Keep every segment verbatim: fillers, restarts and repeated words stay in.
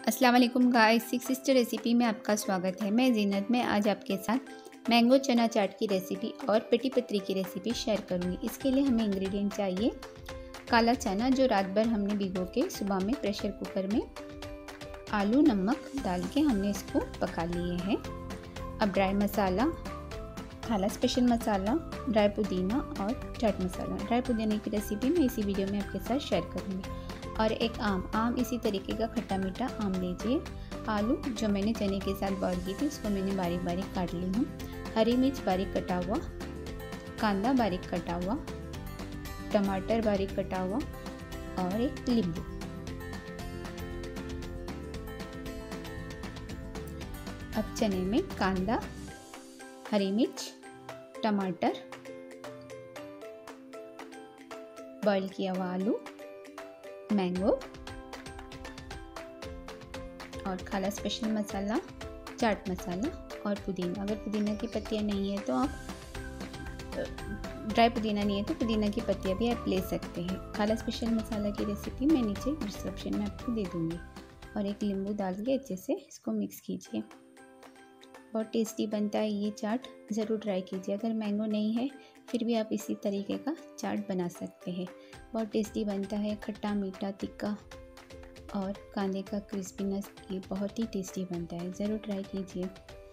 अस्सलाम वालेकुम guys, six sister recipe में आपका स्वागत है। मैं जीनत में आज आपके साथ मैंगो चना चाट की रेसिपी और पेटी पत्री की रेसिपी शेयर करूंगी। इसके लिए हमें इंग्रेडिएंट चाहिए काला चना जो रात भर हमने भिगो के सुबह में प्रेशर कुकर में आलू नमक डाल के हमने इसको पका लिए हैं। अब ड्राई मसाला, थाला स्पेशल मसाला, ड्राई पुदीना और चाट मसाला। ड्राई पुदीना की रेसिपी मैं इसी वीडियो में आपके साथ शेयर करूँगी। और एक आम आम इसी तरीके का खट्टा मीठा आम लीजिए। आलू जो मैंने चने के साथ बॉईल की थी उसको मैंने बारीक बारीक काट ली हूँ। हरी मिर्च बारीक कटा हुआ, कांदा बारीक कटा हुआ, टमाटर बारीक कटा हुआ और एक नींबू। अब चने में कांदा, हरी मिर्च, टमाटर, बॉईल किया हुआ आलू, मैंगो और खाला स्पेशल मसाला, चाट मसाला और पुदीना। अगर पुदीना की पत्तियां नहीं है तो आप ड्राई पुदीना नहीं है तो पुदीना की पत्तियां भी आप ले सकते हैं। खाला स्पेशल मसाला की रेसिपी मैं नीचे डिस्क्रिप्शन में आपको दे दूँगी। और एक नींबू डाल के अच्छे से इसको मिक्स कीजिए। बहुत टेस्टी बनता है ये चाट, ज़रूर ट्राई कीजिए। अगर मैंगो नहीं है फिर भी आप इसी तरीके का चाट बना सकते हैं। बहुत टेस्टी बनता है, खट्टा मीठा तीखा और कांदे का क्रिस्पीनेस, ये बहुत ही टेस्टी बनता है, ज़रूर ट्राई कीजिए।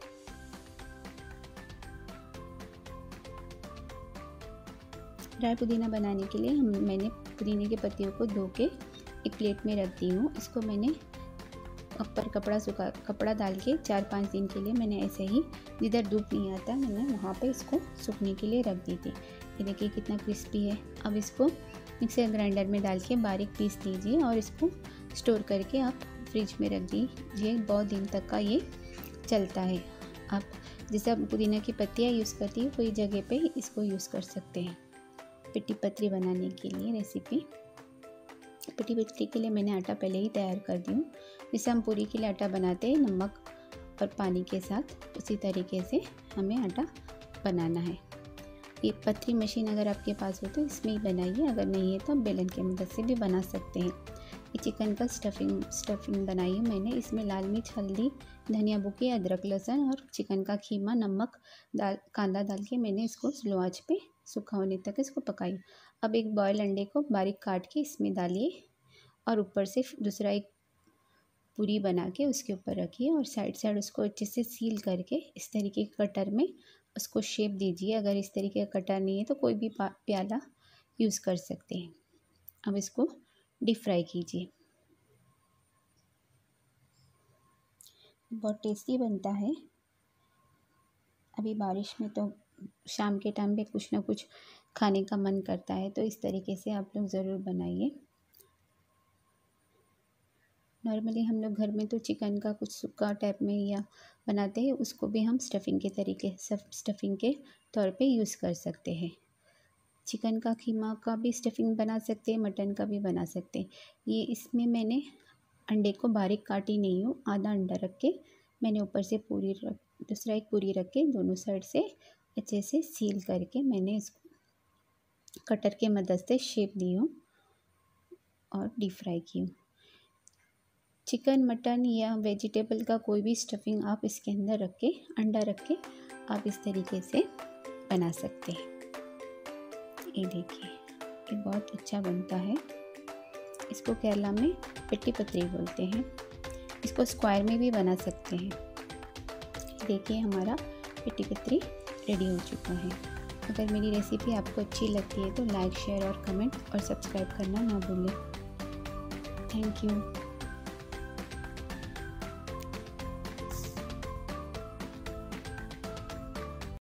ड्राई पुदीना बनाने के लिए हम मैंने पुदीने के पत्तियों को धो के एक प्लेट में रख दी हूँ। इसको मैंने ऊपर कपड़ा सूखा कपड़ा डाल के चार पाँच दिन के लिए मैंने ऐसे ही, जिधर धूप नहीं आता मैंने वहाँ पे इसको सूखने के लिए रख दी थी। ये देखिए कितना क्रिस्पी है। अब इसको मिक्सर ग्राइंडर में डाल के बारीक पीस लीजिए और इसको स्टोर करके आप फ्रिज में रख दीजिए। बहुत दिन तक का ये चलता है। आप जैसे आप पुदीना की पत्तियाँ यूज़ करती है कोई जगह पे इसको यूज़ कर सकते हैं। पेटी पत्री बनाने के लिए रेसिपी, पेटी पत्री के लिए मैंने आटा पहले ही तैयार कर दी हूँ। जैसे हम पूरी के लिए आटा बनाते हैं नमक और पानी के साथ, उसी तरीके से हमें आटा बनाना है। ये पतली मशीन अगर आपके पास हो तो इसमें ही बनाइए, अगर नहीं है तो आप बेलन की मदद से भी बना सकते हैं। ये चिकन का स्टफिंग स्टफिंग बनाई है मैंने। इसमें लाल मिर्च, हल्दी, धनिया बुकी, अदरक, लहसुन और चिकन का कीमा, नमक दाल कांदा डाल के मैंने इसको स्लो आंच पे सूखा होने तक इसको पकाई। अब एक बॉयल अंडे को बारीक काट के इसमें डालिए और ऊपर से दूसरा एक पूरी बना के उसके ऊपर रखिए और साइड साइड उसको अच्छे से सील करके इस तरीके के कटर में उसको शेप दीजिए। अगर इस तरीके का कटर नहीं है तो कोई भी प्याला यूज़ कर सकते हैं। अब इसको डीप फ्राई कीजिए। बहुत टेस्टी बनता है। अभी बारिश में तो शाम के टाइम पे कुछ ना कुछ खाने का मन करता है, तो इस तरीके से आप लोग ज़रूर बनाइए। नॉर्मली हम लोग घर में तो चिकन का कुछ सूखा टाइप में या बनाते हैं, उसको भी हम स्टफिंग के तरीके स्टफिंग के तौर पे यूज़ कर सकते हैं। चिकन का कीमा का भी स्टफिंग बना सकते हैं, मटन का भी बना सकते हैं। ये इसमें मैंने अंडे को बारीक काटी नहीं हूँ, आधा अंडा रख के मैंने ऊपर से पूरी रख दूसरा एक पूरी रख के दोनों साइड से अच्छे से सील करके मैंने इसको कटर के मदद से शेप दी हूँ और डीप फ्राई की हूँ। चिकन, मटन या वेजिटेबल का कोई भी स्टफिंग आप इसके अंदर रख के, अंडा रख के आप इस तरीके से बना सकते हैं। ये देखिए ये बहुत अच्छा बनता है। इसको केरला में पेटी पत्री बोलते हैं। इसको स्क्वायर में भी बना सकते हैं। देखिए हमारा पेटी पत्री रेडी हो चुका है। अगर मेरी रेसिपी आपको अच्छी लगती है तो लाइक, शेयर और कमेंट और सब्सक्राइब करना ना भूलें। Thank you.